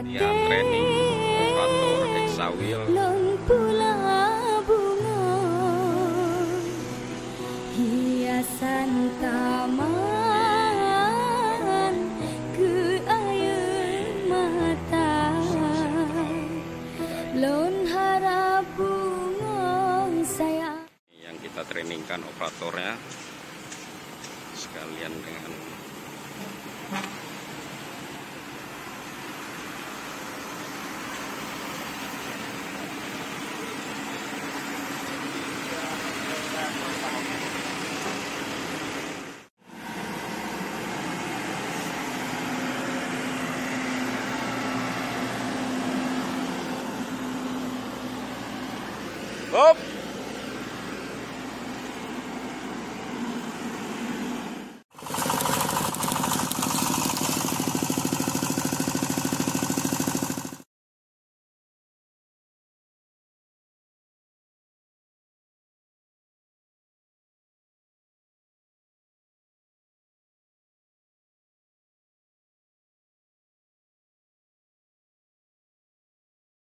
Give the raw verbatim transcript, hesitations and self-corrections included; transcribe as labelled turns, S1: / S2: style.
S1: Ya, training operator Exawil.
S2: Lon pula bunga hiasan taman ke air mata lon harap bunga sayang.
S1: Yang kita trainingkan operatornya sekalian dengan Hop.